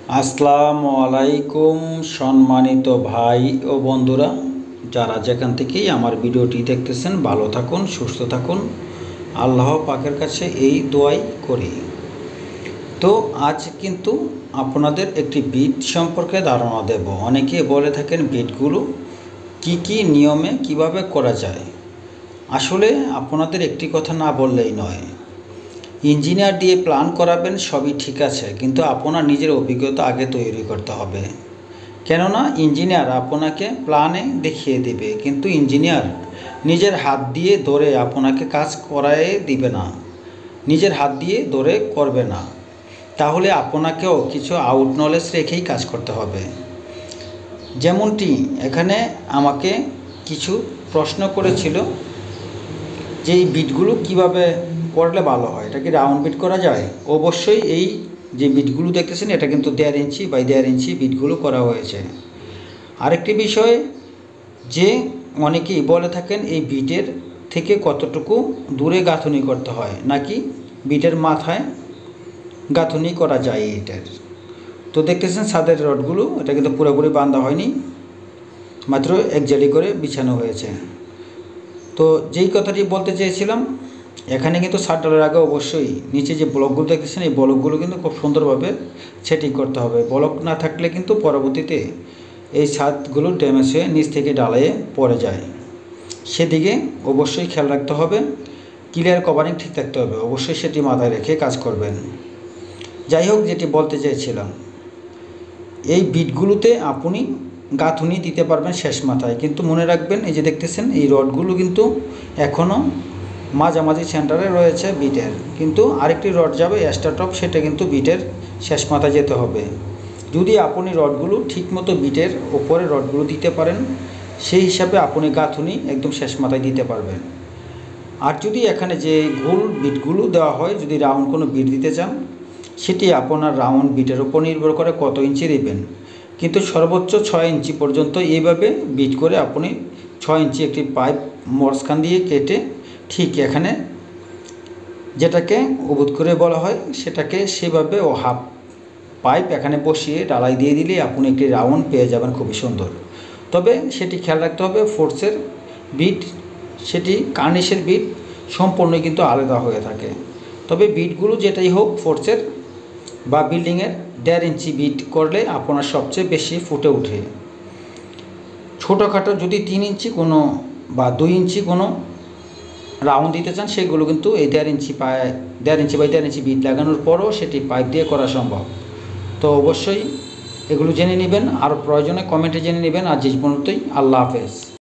আসসালামু আলাইকুম সম্মানিত ভাই ও বন্ধুরা, যারা যেখান থেকেই আমার ভিডিওটি দেখতেছেন ভালো থাকুন, সুস্থ থাকুন, আল্লাহ পাকের কাছে এই দোয়াই করি। তো আজ কিন্তু আপনাদের একটি বিট সম্পর্কে ধারণা দেব। অনেকে বলে থাকেন বিটগুলো কি নিয়মে কিভাবে করা যায়। আসলে আপনাদের একটি কথা না বললেই নয়। ইঞ্জিনিয়ার দিয়ে প্ল্যান করাবেন, সবই ঠিক আছে, কিন্তু আপনার নিজের অভিজ্ঞতা আগে তৈরি করতে হবে। কেননা ইঞ্জিনিয়ার আপনাকে প্ল্যানে দেখিয়ে দেবে, কিন্তু ইঞ্জিনিয়ার নিজের হাত দিয়ে ধরে আপনাকে কাজ করায় দিবে না, নিজের হাত দিয়ে ধরে করবে না। তাহলে আপনাকেও কিছু আউট নলেজ রেখেই কাজ করতে হবে। যেমনটি এখানে আমাকে কিছু প্রশ্ন করেছিল যে এই বিটগুলো কীভাবে করলে ভালো হয়, এটা কি রাউন্ড বিট করা যায়? অবশ্যই এই যে বিটগুলো দেখতেছেন এটা কিন্তু 1.5 ইঞ্চি বাই 1.5 ইঞ্চি বিটগুলো করা হয়েছে। আরেকটি বিষয় যে অনেকেই বলে থাকেন এই বিটের থেকে কতটুকু দূরে গাঁথুনি করতে হয়, নাকি বিটের মাথায় গাঁথুনি করা যায় এটার। তো দেখতেছেন ছাদের রডগুলো, এটা কিন্তু পুরোপুরি বাঁধা হয়নি, মাত্র এক জালি করে বিছানো হয়েছে। তো যেই কথাটি বলতে চেয়েছিলাম, এখানে কিন্তু ছাদ ঢালার আগে অবশ্যই নিচে যে ব্লকগুলো দেখতেছেন এই ব্লকগুলো কিন্তু খুব সুন্দরভাবে সেটিং করতে হবে। ব্লক না থাকলে কিন্তু পরবর্তীতে এই ছাদগুলো ড্যামেজ হয়ে নিচ থেকে ঢালাইয়ে পড়ে যায়, সেদিকে অবশ্যই খেয়াল রাখতে হবে। ক্লিয়ার কভারিং ঠিক থাকতে হবে, অবশ্যই সেটি মাথায় রেখে কাজ করবেন। যাই হোক, যেটি বলতে চেয়েছিলাম, এই বিটগুলোতে আপনি গাঁথুনি দিতে পারবেন শেষ মাথায়, কিন্তু মনে রাখবেন এই যে দেখতেছেন এই রডগুলো কিন্তু এখনও মাঝামাঝি সেন্টারে রয়েছে বিটের, কিন্তু আরেকটি রড যাবে এক্সট্রা টপ, সেটা কিন্তু বিটের শেষ মাথায় যেতে হবে। যদি আপনি রডগুলো ঠিকমতো বিটের ওপরে রডগুলো দিতে পারেন, সেই হিসাবে আপনি গাঁথুনি একদম শেষ মাথায় দিতে পারবেন। আর যদি এখানে যে গোল বিটগুলো দেওয়া হয়, যদি রাউন্ড কোনো বিট দিতে চান, সেটি আপনার রাউন্ড বিটের উপর নির্ভর করে কত ইঞ্চি দেবেন, কিন্তু সর্বোচ্চ 6 ইঞ্চি পর্যন্ত এইভাবে বিট করে আপনি 6 ইঞ্চি একটি পাইপ মরসখান দিয়ে কেটে ঠিক এখানে যেটাকে উবুত করে বলা হয় সেটাকে সেভাবে ও হাফ পাইপ এখানে বসিয়ে ডালাই দিয়ে দিলে আপনি একটি রাউন্ড পেয়ে যাবেন খুবই সুন্দর। তবে সেটি খেয়াল রাখতে হবে, ফোর্সের বিট সেটি কার্নিশের বিট সম্পূর্ণ কিন্তু আলাদা হয়ে থাকে। তবে বিটগুলো যেটাই হোক, ফোর্সের বা বিল্ডিংয়ের 1.5 ইঞ্চি বিট করলে আপনার সবচেয়ে বেশি ফুটে ওঠে। ছোটোখাটো যদি 3 ইঞ্চি কোনো বা 2 ইঞ্চি কোনো রাউন্ড দিতে চান, সেগুলো কিন্তু এই 1.5 ইঞ্চি 1.5 ইঞ্চি বাই 1.5 ইঞ্চি বিট লাগানোর পরও সেটি পাইপ দিয়ে করা সম্ভব। তো অবশ্যই এগুলো জেনে নেবেন, আর প্রয়োজনে কমেন্টে জেনে নেবেন। আজ এই পর্যন্তই, আল্লাহ হাফেজ।